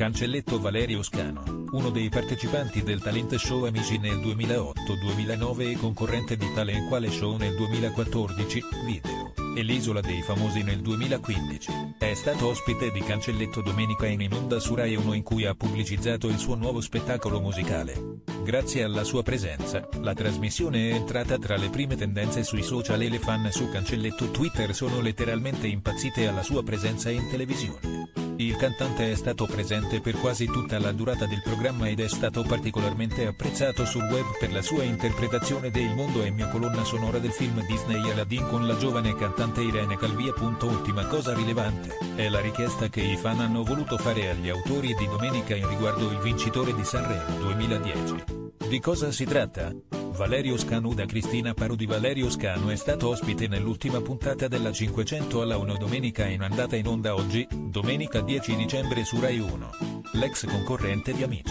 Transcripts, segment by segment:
Cancelletto Valerio Scanu, uno dei partecipanti del talent show Amici nel 2008-2009 e concorrente di tale e quale show nel 2014, video, e l'Isola dei Famosi nel 2015, è stato ospite di Cancelletto domenica in onda su Rai 1 in cui ha pubblicizzato il suo nuovo spettacolo musicale. Grazie alla sua presenza, la trasmissione è entrata tra le prime tendenze sui social e le fan su Cancelletto Twitter sono letteralmente impazzite alla sua presenza in televisione. Il cantante è stato presente per quasi tutta la durata del programma ed è stato particolarmente apprezzato sul web per la sua interpretazione de Il mondo è mio, colonna sonora del film Disney Aladdin con la giovane cantante Irene Calvi. Ultima cosa rilevante, è la richiesta che i fan hanno voluto fare agli autori di Domenica in riguardo il vincitore di Sanremo 2010. Di cosa si tratta? Valerio Scanu da Cristina Parodi. Valerio Scanu è stato ospite nell'ultima puntata della 500 alla 1 domenica in andata in onda oggi, domenica 10 dicembre su Rai 1. L'ex concorrente di Amici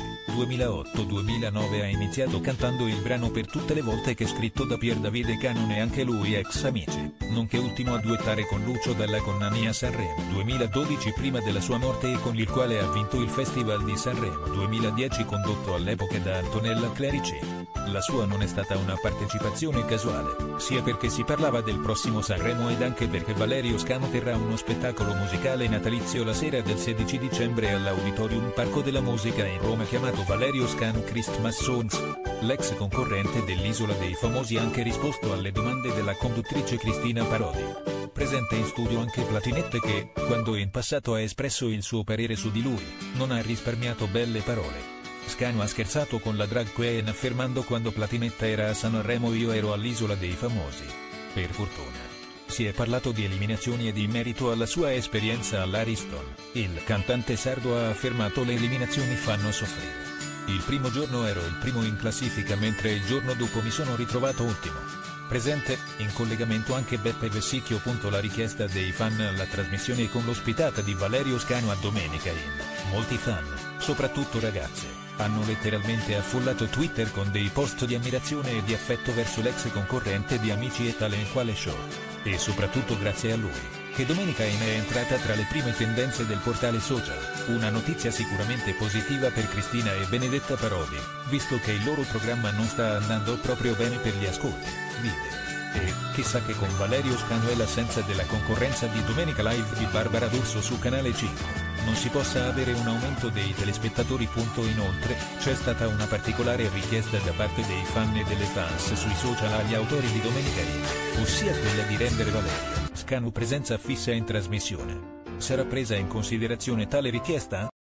2008-2009 ha iniziato cantando il brano Per tutte le volte che scritto da Pier Davide Canone, anche lui ex Amici, nonché ultimo a duettare con Lucio Dalla con Nani a Sanremo 2012 prima della sua morte e con il quale ha vinto il Festival di Sanremo 2010 condotto all'epoca da Antonella Clerici. La sua non è stata una partecipazione casuale, sia perché si parlava del prossimo Sanremo ed anche perché Valerio Scanu terrà uno spettacolo musicale natalizio la sera del 16 dicembre all'Auditorium Parco della Musica in Roma chiamato Valerio Scanu Christmas Songs. L'ex concorrente dell'Isola dei Famosi ha anche risposto alle domande della conduttrice Cristina Parodi. Presente in studio anche Platinette che, quando in passato ha espresso il suo parere su di lui, non ha risparmiato belle parole. Scanu ha scherzato con la drag queen affermando: quando Platinetta era a Sanremo io ero all'Isola dei Famosi. Per fortuna. Si è parlato di eliminazioni ed in merito alla sua esperienza all'Ariston, il cantante sardo ha affermato: le eliminazioni fanno soffrire. Il primo giorno ero il primo in classifica mentre il giorno dopo mi sono ritrovato ultimo. Presente, in collegamento anche Beppe Vessicchio. La richiesta dei fan alla trasmissione con l'ospitata di Valerio Scanu a Domenica in. Molti fan, soprattutto ragazze, hanno letteralmente affollato Twitter con dei post di ammirazione e di affetto verso l'ex concorrente di Amici e tale e quale show. E soprattutto grazie a lui, che Domenica in è entrata tra le prime tendenze del portale social, una notizia sicuramente positiva per Cristina e Benedetta Parodi, visto che il loro programma non sta andando proprio bene per gli ascolti, video. E, chissà che con Valerio Scanu e l'assenza della concorrenza di Domenica Live di Barbara D'Urso su Canale 5, non si possa avere un aumento dei telespettatori. Inoltre, c'è stata una particolare richiesta da parte dei fan e delle fans sui social agli autori di Domenica in, ossia quella di rendere Valerio Scanu presenza fissa in trasmissione. Sarà presa in considerazione tale richiesta?